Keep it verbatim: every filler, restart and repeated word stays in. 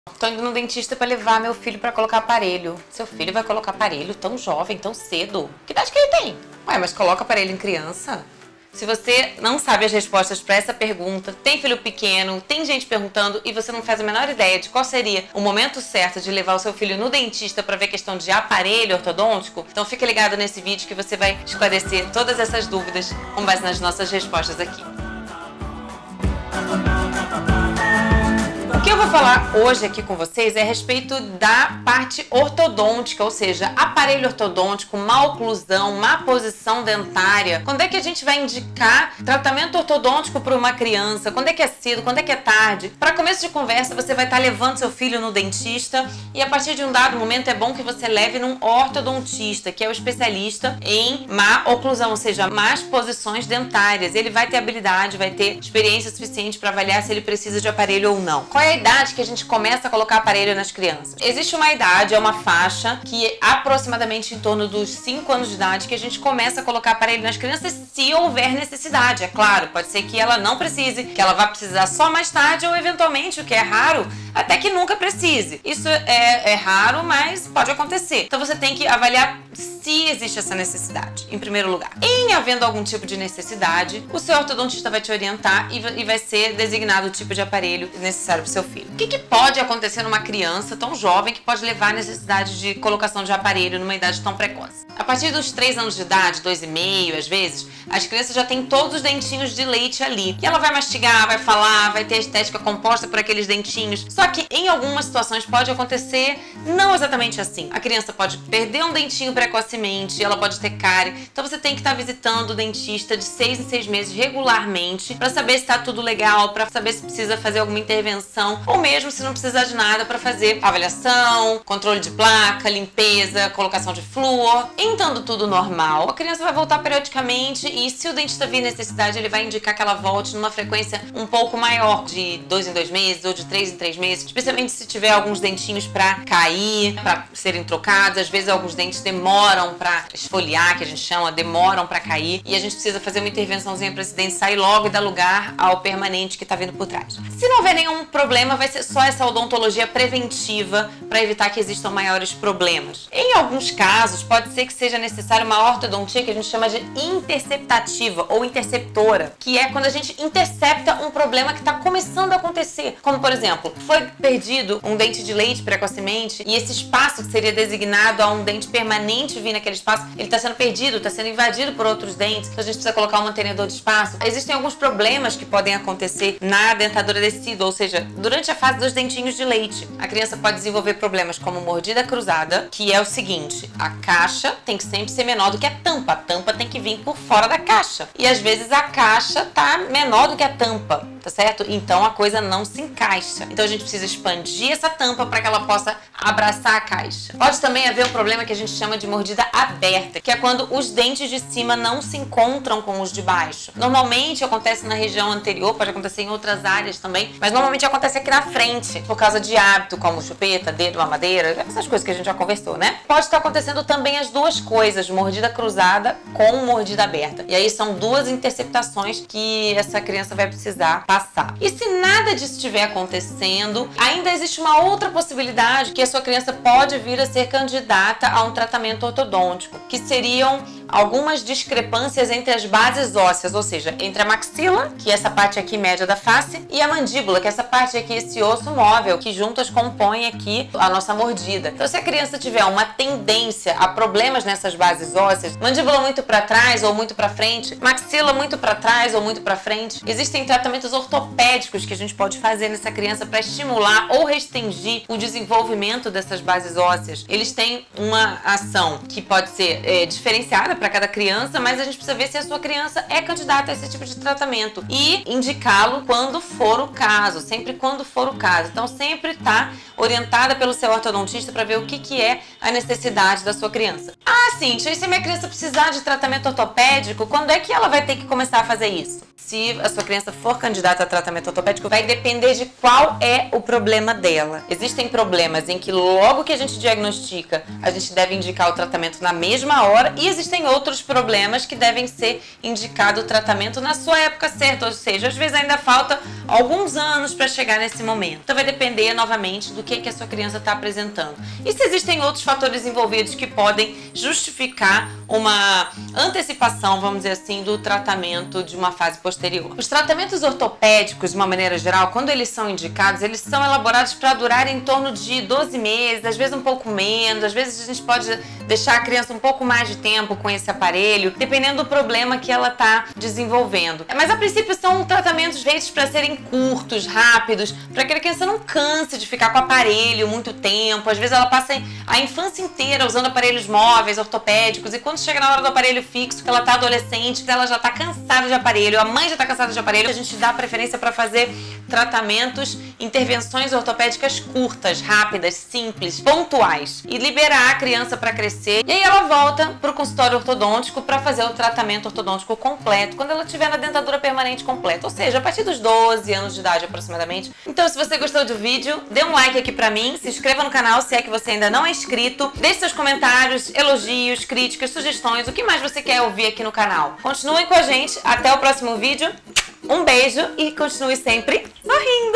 Tô indo no dentista pra levar meu filho pra colocar aparelho. Seu filho vai colocar aparelho tão jovem, tão cedo? Que idade que ele tem? Ué, mas coloca aparelho em criança? Se você não sabe as respostas para essa pergunta, tem filho pequeno, tem gente perguntando e você não faz a menor ideia de qual seria o momento certo de levar o seu filho no dentista para ver questão de aparelho ortodôntico, então fica ligado nesse vídeo que você vai esclarecer todas essas dúvidas com base nas nossas respostas aqui. O que eu vou falar hoje aqui com vocês é a respeito da parte ortodôntica, ou seja, aparelho ortodôntico, má oclusão, má posição dentária. Quando é que a gente vai indicar tratamento ortodôntico para uma criança? Quando é que é cedo? Quando é que é tarde? Para começo de conversa, você vai estar levando seu filho no dentista e a partir de um dado momento é bom que você leve num ortodontista, que é o especialista em má oclusão, ou seja, más posições dentárias. Ele vai ter habilidade, vai ter experiência suficiente para avaliar se ele precisa de aparelho ou não. Qual é a idade que a gente começa a colocar aparelho nas crianças? Existe uma idade, é uma faixa que é aproximadamente em torno dos cinco anos de idade que a gente começa a colocar aparelho nas crianças se houver necessidade, é claro. Pode ser que ela não precise, que ela vá precisar só mais tarde ou eventualmente, o que é raro, até que nunca precise. Isso é, é raro, mas pode acontecer. Então você tem que avaliar se existe essa necessidade, em primeiro lugar. Em havendo algum tipo de necessidade, o seu ortodontista vai te orientar e vai ser designado o tipo de aparelho necessário para o seu filho. O que, que pode acontecer numa criança tão jovem que pode levar à necessidade de colocação de aparelho numa idade tão precoce? A partir dos três anos de idade, dois e meio, às vezes, as crianças já têm todos os dentinhos de leite ali. E ela vai mastigar, vai falar, vai ter a estética composta por aqueles dentinhos. Só que em algumas situações pode acontecer não exatamente assim. A criança pode perder um dentinho precocemente, ela pode ter cárie. Então você tem que estar visitando o dentista de seis em seis meses regularmente para saber se está tudo legal, para saber se precisa fazer alguma intervenção ou mesmo se não precisar de nada para fazer avaliação, controle de placa, limpeza, colocação de flúor. Estando tudo normal, a criança vai voltar periodicamente e se o dentista vir necessidade, ele vai indicar que ela volte numa frequência um pouco maior, de dois em dois meses ou de três em três meses, especialmente se tiver alguns dentinhos para cair, para serem trocados. Às vezes alguns dentes demoram para esfoliar, que a gente chama, demoram para cair e a gente precisa fazer uma intervençãozinha para esse dente sair logo e dar lugar ao permanente que está vindo por trás. Se não houver nenhum problema, vai ser só essa odontologia preventiva para evitar que existam maiores problemas. Em alguns casos, pode ser que seja necessário uma ortodontia que a gente chama de interceptativa ou interceptora, que é quando a gente intercepta um problema que está começando a acontecer. Como, por exemplo, foi perdido um dente de leite precocemente e esse espaço que seria designado a um dente permanente vir naquele espaço, ele está sendo perdido, está sendo invadido por outros dentes, então a gente precisa colocar um mantenedor de espaço. Existem alguns problemas que podem acontecer na dentadura decida, ou seja, durante a fase dos dentinhos de leite. A criança pode desenvolver problemas como mordida cruzada, que é o seguinte: a caixa tem que sempre ser menor do que a tampa. A tampa tem que vir por fora da caixa. E às vezes a caixa tá menor do que a tampa, tá certo? Então a coisa não se encaixa. Então a gente precisa expandir essa tampa para que ela possa abraçar a caixa. Pode também haver um problema que a gente chama de mordida aberta, que é quando os dentes de cima não se encontram com os de baixo. Normalmente acontece na região anterior, pode acontecer em outras áreas também, mas normalmente acontece aqui na frente, por causa de hábito, como chupeta, dedo, mamadeira, essas coisas que a gente já conversou, né? Pode estar acontecendo também as duas coisas, mordida cruzada com mordida aberta. E aí são duas interceptações que essa criança vai precisar passar. E se nada disso estiver acontecendo, ainda existe uma outra possibilidade que a sua criança pode vir a ser candidata a um tratamento ortodôntico, que seriam algumas discrepâncias entre as bases ósseas, ou seja, entre a maxila, que é essa parte aqui média da face, e a mandíbula, que é essa parte aqui, esse osso móvel, que juntas compõem aqui a nossa mordida. Então, se a criança tiver uma tendência a problemas nessas bases ósseas, mandíbula muito para trás ou muito para frente, maxila muito para trás ou muito para frente, existem tratamentos ortopédicos que a gente pode fazer nessa criança para estimular ou restringir o desenvolvimento dessas bases ósseas. Eles têm uma ação que pode ser é, diferenciada para cada criança, mas a gente precisa ver se a sua criança é candidata a esse tipo de tratamento e indicá-lo quando for o caso, sempre quando for o caso. Então sempre tá orientada pelo seu ortodontista para ver o que, que é a necessidade da sua criança. Ah, sim, e se a minha criança precisar de tratamento ortopédico, quando é que ela vai ter que começar a fazer isso? Se a sua criança for candidata a tratamento ortopédico, vai depender de qual é o problema dela. Existem problemas em que logo que a gente diagnostica, a gente deve indicar o tratamento na mesma hora e existem outros problemas que devem ser indicado o tratamento na sua época certa, ou seja, às vezes ainda falta alguns anos para chegar nesse momento. Então vai depender novamente do que, que a sua criança está apresentando. E se existem outros fatores envolvidos que podem justificar uma antecipação, vamos dizer assim, do tratamento de uma fase posterior. Os tratamentos ortopédicos, de uma maneira geral, quando eles são indicados, eles são elaborados para durar em torno de doze meses, às vezes um pouco menos, às vezes a gente pode deixar a criança um pouco mais de tempo com esse aparelho, dependendo do problema que ela está desenvolvendo. Mas a princípio são tratamentos feitos para serem curtos, rápidos, para que a criança não canse de ficar com o aparelho muito tempo. Às vezes ela passa a infância inteira usando aparelhos móveis, ortopédicos, e quando chega na hora do aparelho fixo, que ela tá adolescente, ela já tá cansada de aparelho, a mãe já tá cansada de aparelho, a gente dá preferência para fazer tratamentos, intervenções ortopédicas curtas, rápidas, simples, pontuais, e liberar a criança para crescer. E aí ela volta pro consultório ortodôntico para fazer o tratamento ortodôntico completo, quando ela tiver na dentadura permanente completa, ou seja, a partir dos doze anos de idade aproximadamente. Então, se você gostou do vídeo, dê um like aqui pra mim, se inscreva no canal se é que você ainda não é inscrito, deixe seus comentários, elogios, críticas, sugestões, o que mais você quer ouvir aqui no canal. Continuem com a gente, até o próximo vídeo, um beijo e continue sempre sorrindo!